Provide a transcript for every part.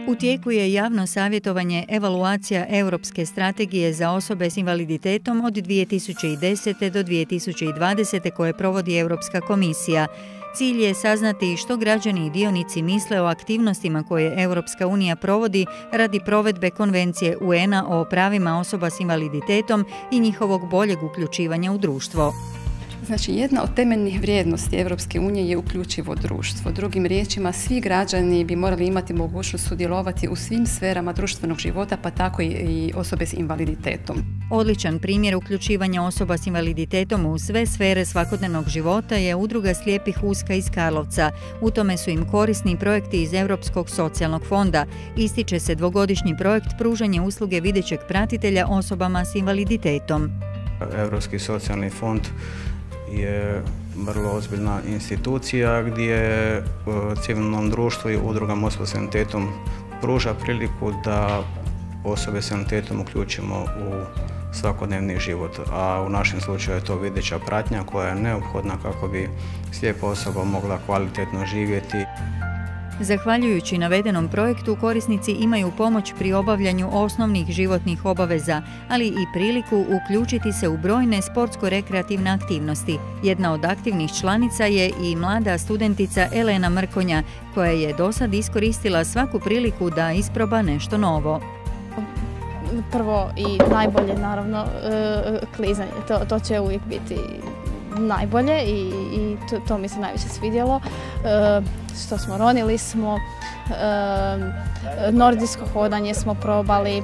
U tijeku je javno savjetovanje evaluacija Europske strategije za osobe s invaliditetom od 2010. do 2020. koje provodi Europska komisija. Cilj je saznati što građani i dionici misle o aktivnostima koje Europska unija provodi radi provedbe Konvencije UN-a o pravima osoba s invaliditetom i njihovog boljeg uključivanja u društvo. Znači, jedna od temeljnih vrijednosti Europske unije je uključivo društvo. Drugim riječima, svi građani bi morali imati mogućnost sudjelovati u svim sferama društvenog života, pa tako i osobe s invaliditetom. Odličan primjer uključivanja osoba s invaliditetom u sve sfere svakodnevnog života je Udruga slijepih Uska iz Karlovca. U tome su im korisni projekti iz Europskog socijalnog fonda. Ističe se dvogodišnji projekt pružanje usluge videćeg pratitelja osobama s invaliditetom. Europski socijalni fond je vrlo ozbiljna institucija gdje civilnom društvu i udrugama osoba s invaliditetom pruža priliku da osobe s invaliditetom uključimo u svakodnevni život, a u našem slučaju je to videća pratnja koja je neophodna kako bi slijepa osoba mogla kvalitetno živjeti. Zahvaljujući navedenom projektu, korisnici imaju pomoć pri obavljanju osnovnih životnih obaveza, ali i priliku uključiti se u brojne sportsko-rekreativne aktivnosti. Jedna od aktivnih članica je i mlada studentica Elena Mrkonja, koja je dosad iskoristila svaku priliku da isproba nešto novo. Prvo i najbolje, naravno, klizanje. To će uvijek biti najbolje i to mi se najviše svidjelo. Što smo ronili smo, nordijsko hodanje smo probali,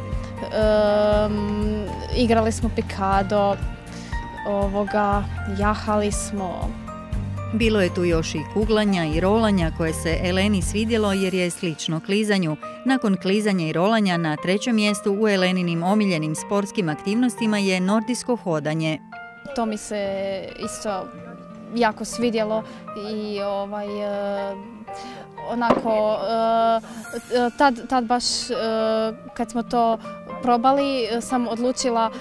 igrali smo pikado, jahali smo. Bilo je tu još i kuglanja i rolanja koje se Eleni svidjelo jer je slično klizanju. Nakon klizanja i rolanja na trećem mjestu u Eleninim omiljenim sportskim aktivnostima je nordijsko hodanje. To mi se isto jako svidjelo i onako tad baš kad smo to probali sam odlučila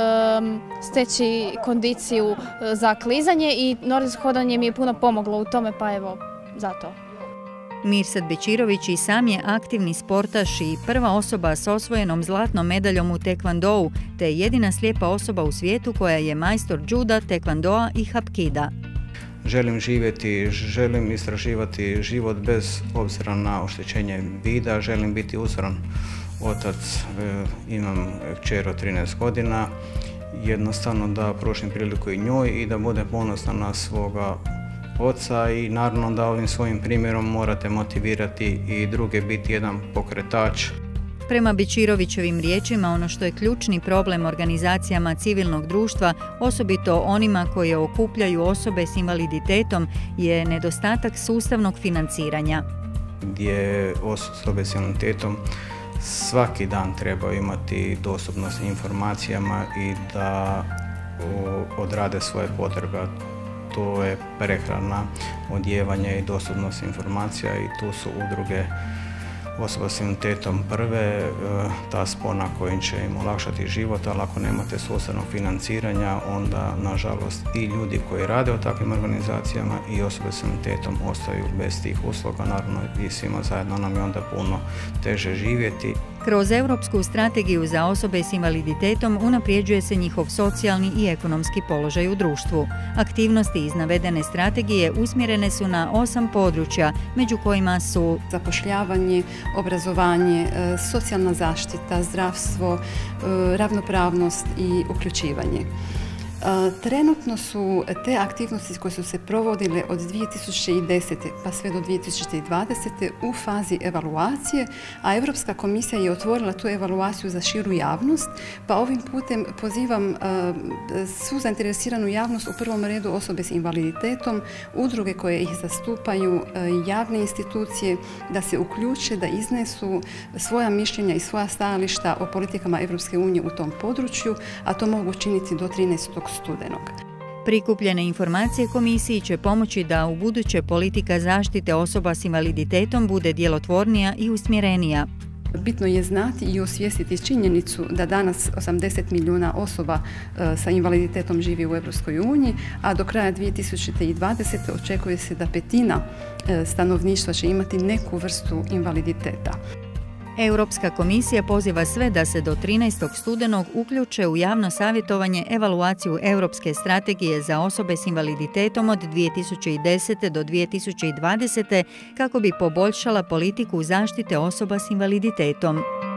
steći kondiciju za klizanje i nordijsko hodanje mi je puno pomoglo u tome, pa evo zato. Mirsad Bečirović i sam je aktivni sportaš i prva osoba s osvojenom zlatnom medaljom u tekvandou, te jedina slijepa osoba u svijetu koja je majstor džuda, tekvandoa i hapkida. Želim živjeti, želim istraživati život bez obzira na oštećenje vida, želim biti uzoran otac, imam kćer od 13 godina, jednostavno da pružim priliku i njoj i da bude ponosna na svoga oca i naravno da ovim svojim primjerom morate motivirati i druge, biti jedan pokretač. Prema Bečirovićevim riječima, ono što je ključni problem organizacijama civilnog društva, osobito onima koje okupljaju osobe s invaliditetom, je nedostatak sustavnog financiranja. Gdje osobe s invaliditetom svaki dan trebaju imati dostupnost informacijama i da odrade svoje potrebe. To je prehrana, odjevanje i dostupnost informacija i tu su udruge osoba s invaliditetom prve, ta spona kojim će im olakšati život, ali ako nemate sustavnog financiranja, onda nažalost i ljudi koji rade u takvim organizacijama i osobe s invaliditetom ostaju bez tih usluga, naravno i svima zajedno nam je onda puno teže živjeti. Kroz Europsku strategiju za osobe s invaliditetom unaprijeđuje se njihov socijalni i ekonomski položaj u društvu. Aktivnosti iz navedene strategije usmjerene su na 8 područja, među kojima su zapošljavanje, obrazovanje, socijalna zaštita, zdravstvo, ravnopravnost i uključivanje. Trenutno su te aktivnosti koje su se provodile od 2010. pa sve do 2020. u fazi evaluacije, a Europska komisija je otvorila tu evaluaciju za širu javnost, pa ovim putem pozivam svu zainteresiranu javnost, u prvom redu osobe s invaliditetom, udruge koje ih zastupaju, javne institucije, da se uključe, da iznesu svoja mišljenja i svoja stajališta o politikama Europske unije u tom području, a to mogu učiniti do 13. studenog. Prikupljene informacije komisiji će pomoći da ubuduće politika zaštite osoba s invaliditetom bude djelotvornija i usmjerenija. Bitno je znati i osvijestiti činjenicu da danas 80 milijuna osoba sa invaliditetom živi u Europskoj uniji, a do kraja 2020. očekuje se da 1/5 stanovništva će imati neku vrstu invaliditeta. Europska komisija poziva sve da se do 13. studenog uključe u javno savjetovanje evaluaciju Europske strategije za osobe s invaliditetom od 2010. do 2020. kako bi poboljšala politiku zaštite osoba s invaliditetom.